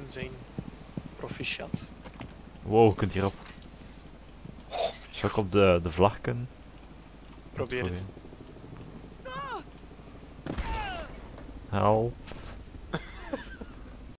zijn. Proficiat. Wow, je kunt hierop. Zou ik op de vlag kunnen? Probeer het. Help.